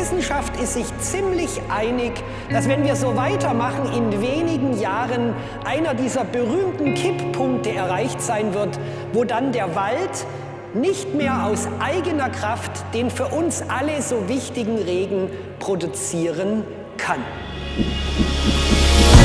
Wissenschaft ist sich ziemlich einig, dass wenn wir so weitermachen, in wenigen Jahren einer dieser berühmten Kipppunkte erreicht sein wird, wo dann der Wald nicht mehr aus eigener Kraft den für uns alle so wichtigen Regen produzieren kann.